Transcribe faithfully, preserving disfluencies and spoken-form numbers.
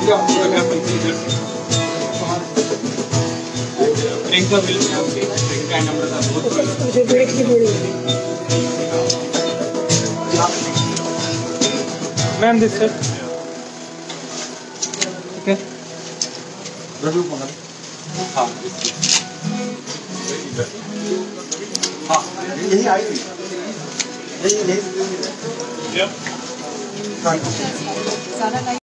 Priyanka bill Priyanka number था बहुत मुझे ब्रेक की बड़ी मैम दिस सर ओके हाँ हाँ यही आई थी यही यही सारा